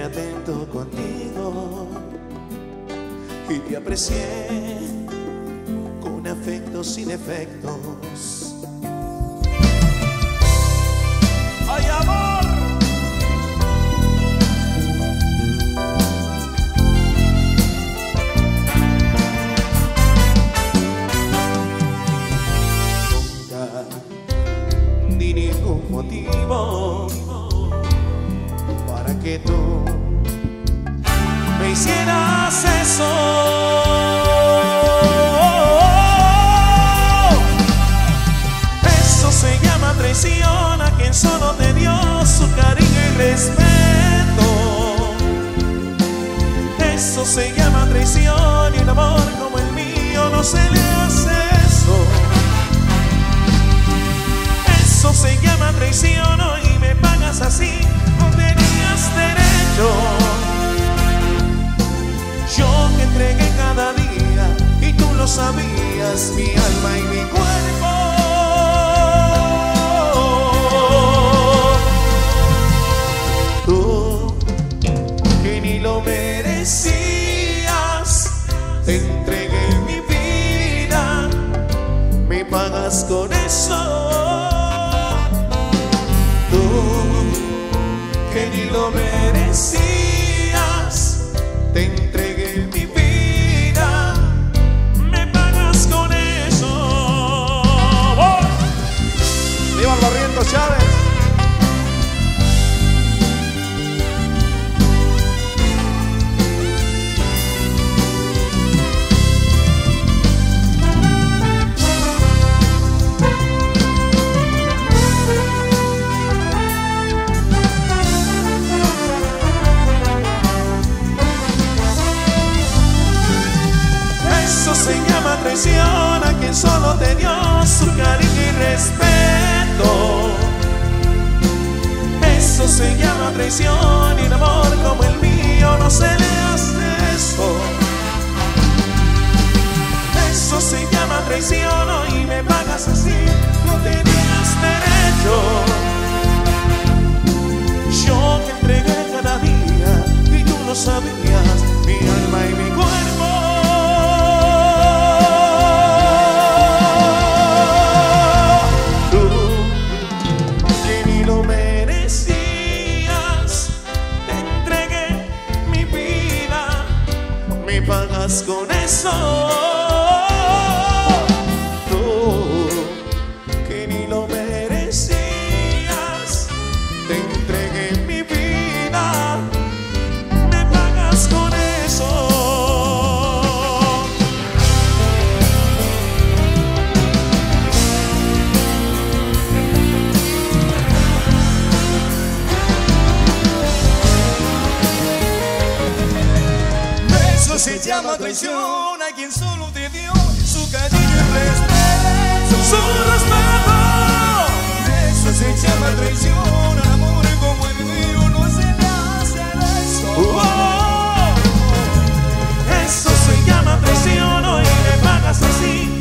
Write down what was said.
siempre atento contigo y te aprecié con afectos sin efectos. ¡Ay, amor! Nunca di ningún motivo para que tú me hicieras eso. Eso se llama traición a quien solo te dio su cariño y respeto. Eso se llama traición y un amor como el mío no se le hace eso. Eso se llama traición y me pagas así, no tenías derecho. Yo te entregué cada día y tú lo sabías, mi alma y mi cuerpo. Tú, que ni lo merecías, te entregué mi vida, me pagas con eso. Tú, que ni lo merecías, te entregué mi vida, me pagas con eso. ¡Oh! ¡Viva el Barrientos Chávez! Eso se llama traición a quien solo te dio su cariño y respeto. Eso se llama traición y un amor como el mío no se le hace eso. Eso se llama traición y me pagas así, no tenías derecho. Yo te entregué cada día y tú lo sabías, mi alma y mi cuerpo. Pagas con eso. Tú, que ni lo merecías, te entregué mi vida, me pagas con eso. Eso se llama traición a quien solo te dio su cariño y respeto. Su respeto. Eso se llama traición al amor como el mío no se le hace eso. Eso se llama traición y me pagas así,